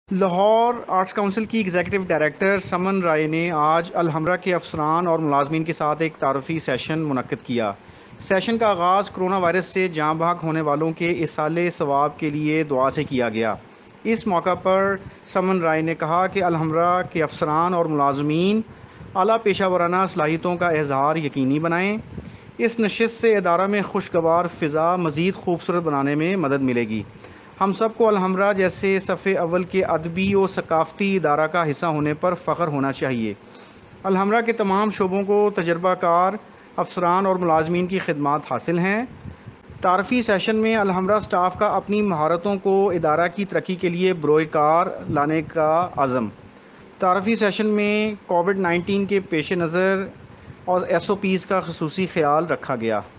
Lahore arts council की executive director Saman Rai ने आज अलहमरा के अफसरान और मुलाजमीन के साथ एक तारफ़ी सेशन मुनक्किद किया। सेशन का आगाज़ कोरोना वायरस से जाँ बहक होने वालों के इसाले सवाब के लिए दुआ से किया गया। इस मौका पर समन राय ने कहा कि अलहमरा के अफसरान और मुलाजमीन आला पेशा वराना सलाहियतों का इजहार यकीनी बनाएँ। इस नशिस्त से इदारा में खुशगवार फ़िज़ा मज़ीद खूबसूरत बनाने में मदद मिलेगी। हम सबको अलहमरा जैसे सफ़े अव्वल के अदबी और सकाफ़ती इदारा का हिस्सा होने पर फ़ख्र होना चाहिए। अलहमरा के तमाम शोबों को तजर्बाकार अफसरान और मुलाजमीन की खिदमात हासिल हैं। तारफ़ी सेशन में अलहमरा स्टाफ का अपनी महारतों को इदारा की तरक्की के लिए बरोए कार लाने का अज़म। तारफ़ी सेशन में कोविड-19 के पेश नज़र और SOPs का खसूसी ख्याल रखा गया।